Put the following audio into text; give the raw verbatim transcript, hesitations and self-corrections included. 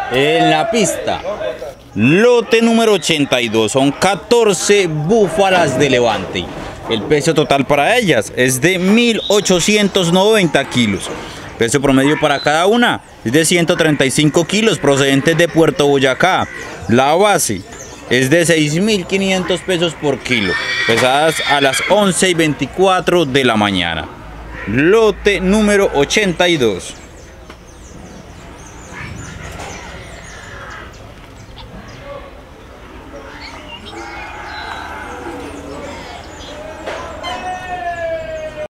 En la pista, lote número ochenta y dos, son catorce búfalas de Levante. El peso total para ellas es de mil ochocientos noventa kilos. Peso promedio para cada una es de ciento treinta y cinco kilos, procedentes de Puerto Boyacá. La base es de seis mil quinientos pesos por kilo, pesadas a las once y veinticuatro de la mañana. Lote número ochenta y dos.